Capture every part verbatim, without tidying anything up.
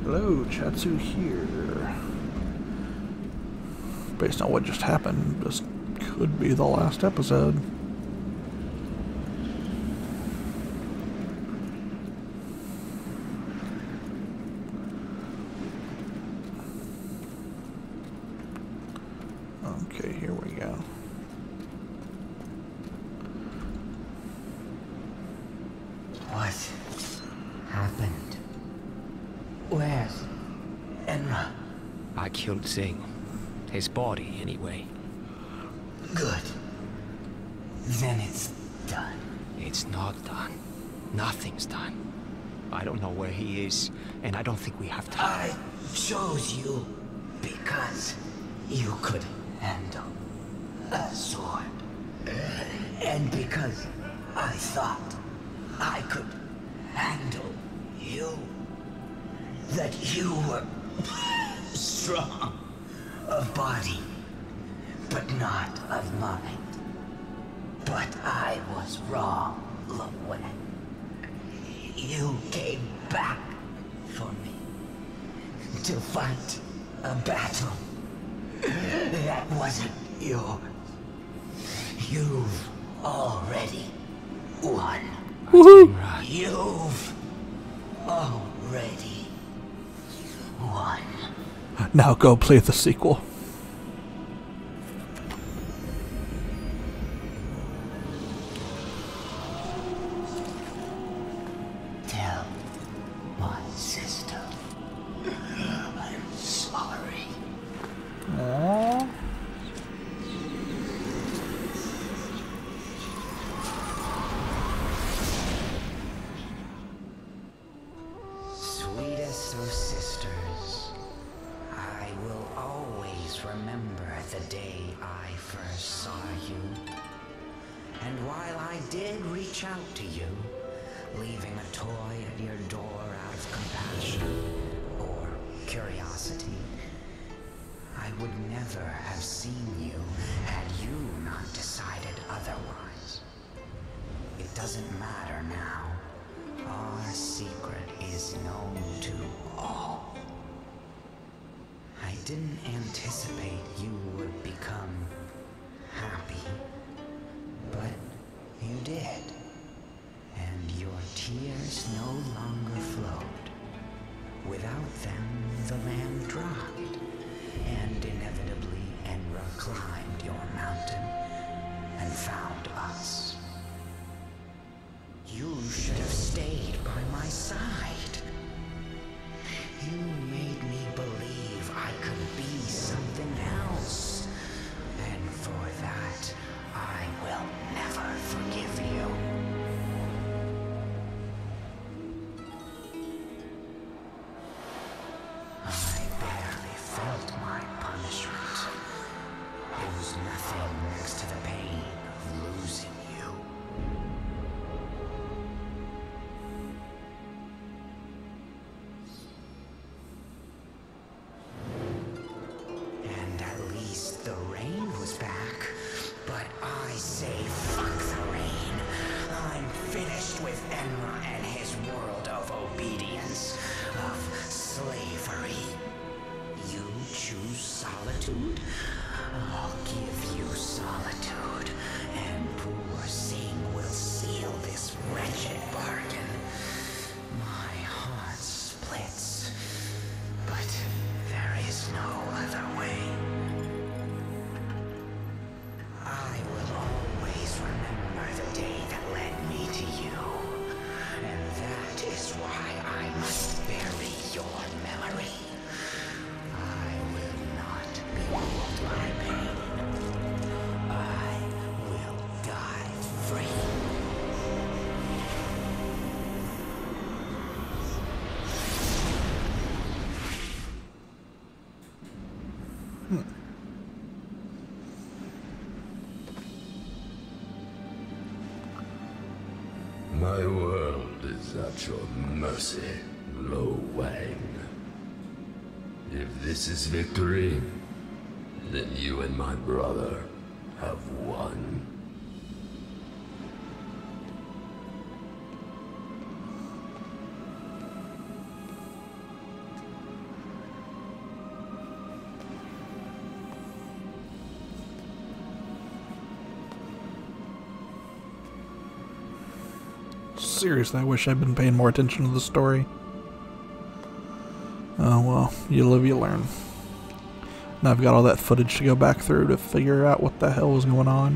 Hello, Chatzu here. Based on what just happened, this could be the last episode. Okay, here we go. What happened? Where's Enra? I killed Zing. His body, anyway. Good. Then it's done. It's not done. Nothing's done. I don't know where he is, and I don't think we have time. I chose you because you could handle a sword. And because I thought I could handle you. That you were strong of body, but not of mind. But I was wrong, Luwen. You came back for me to fight a battle that wasn't yours. You've already won. Woohoo! Right. You've already won. Now go play the sequel. Tell my sister I'm sorry. Aww. Sweetest of sisters, I will always remember the day I first saw you. And while I did reach out to you, leaving a toy at your door out of compassion or curiosity, I would never have seen you had you not decided otherwise. It doesn't matter now. Our secret is known to all. I didn't anticipate you would become happy, but you did. And your tears no longer flowed. Without them, the land dropped, and inevitably Enra climbed your mountain and found us. You should have stayed by my side. You made me believe I could be something else. And for that, I will never forgive you. I barely felt my punishment. It was nothing next to the pain of losing you. And at least the rain was back. But I say fuck the rain. I'm finished with Enra and his world of obedience, of slavery. You choose solitude? I'll give you solitude, and poor Zing will seal this wretched bargain. My heart splits, but there is no other way. I will always remember the day that led me to you, and that is why I must bury your memory. I will not be ruled by pain. I will die free. My world is at your mercy, Lo Wang. If this is victory, then you and my brother have won. Seriously, I wish I'd been paying more attention to the story. Oh well, you live, you learn. Now I've got all that footage to go back through to figure out what the hell was going on.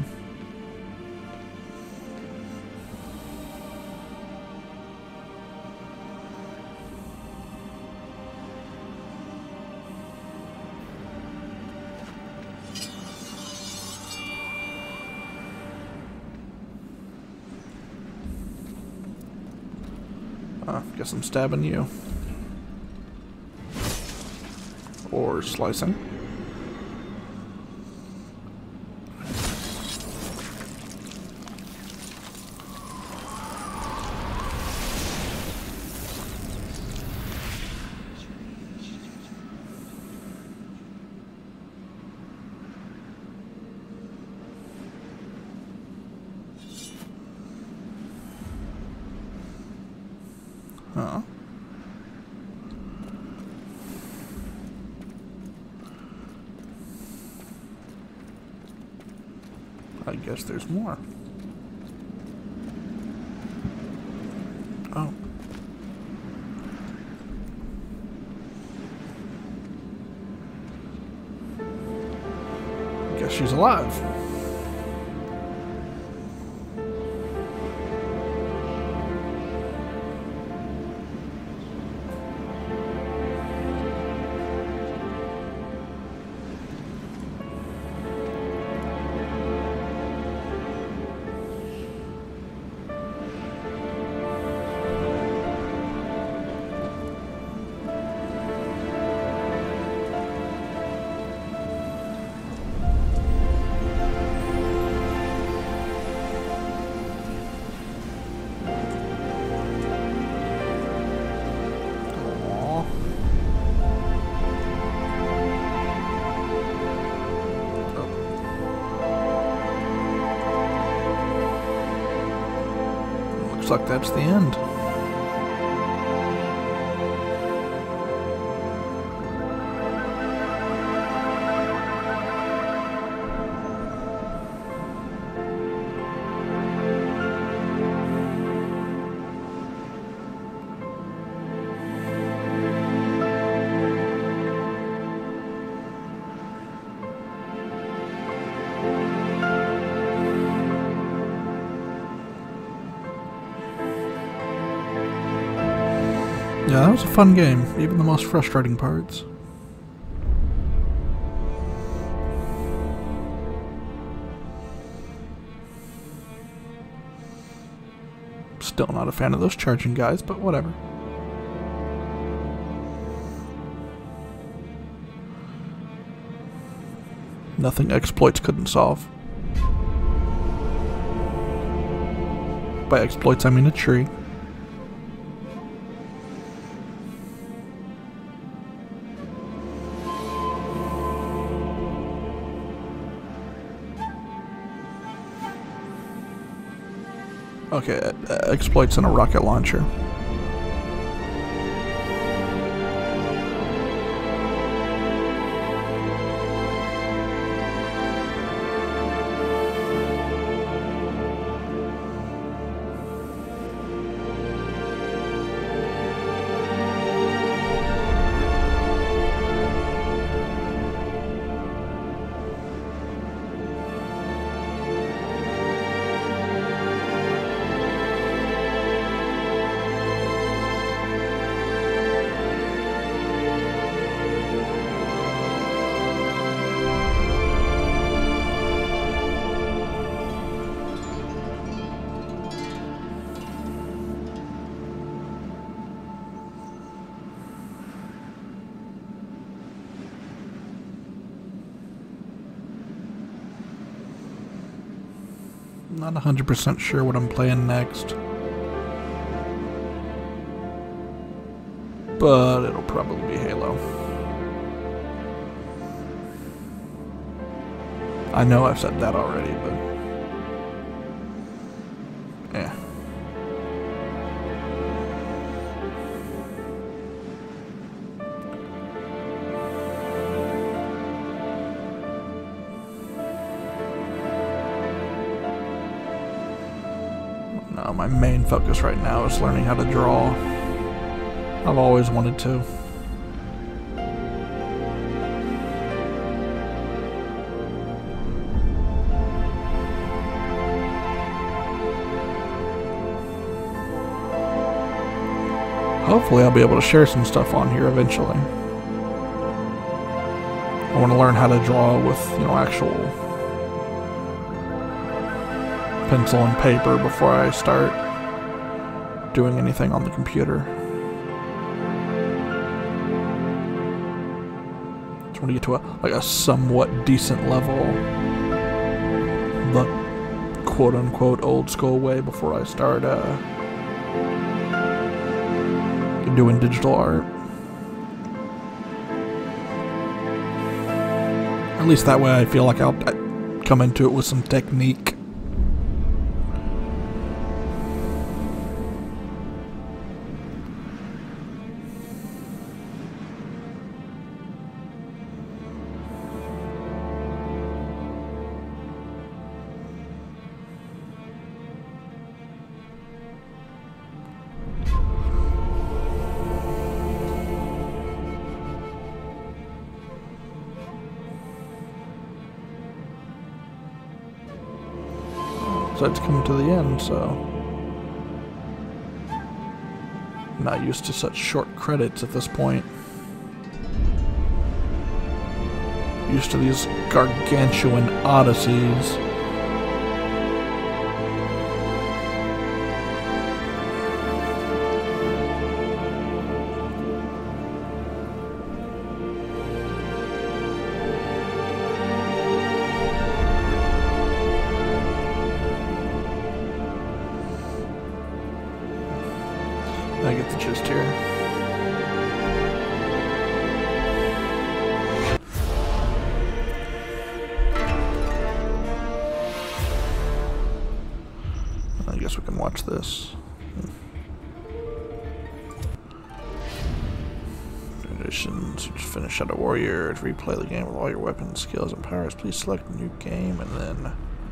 Uh, guess I'm stabbing you. Or slicing. Huh. I guess there's more. Oh. Guess she's alive. Looks like that's the end. Yeah, that was a fun game, even the most frustrating parts. Still not a fan of those charging guys, but whatever. Nothing exploits couldn't solve. By exploits, I mean a tree. Okay, uh, exploits in a rocket launcher. Not one hundred percent sure what I'm playing next. But it'll probably be Halo. I know I've said that already, but... eh. No, my my main focus right now is learning how to draw. I've always wanted to. Hopefully I'll be able to share some stuff on here eventually. I want to learn how to draw with, you know, actual pencil and paper before I start doing anything on the computer. Just want to get to a, like a somewhat decent level, the quote-unquote old school way before I start uh, doing digital art. At least that way I feel like I'll I come into it with some technique. So it's coming to the end, so I'm not used to such short credits at this point. Used to these gargantuan odysseys. I get the gist here. I guess we can watch this. Conditions. Finish out a warrior. To replay the game with all your weapons, skills, and powers, please select a new game and then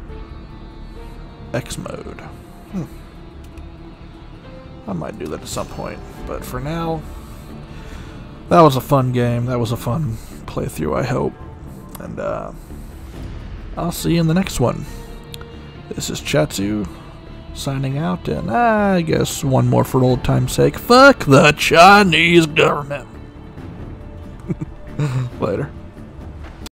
X mode. Hmm. I might do that at some point, but for now, that was a fun game. That was a fun playthrough, I hope. And uh, I'll see you in the next one. This is Chatzu, signing out, and I guess one more for old time's sake. Fuck the Chinese government. Later.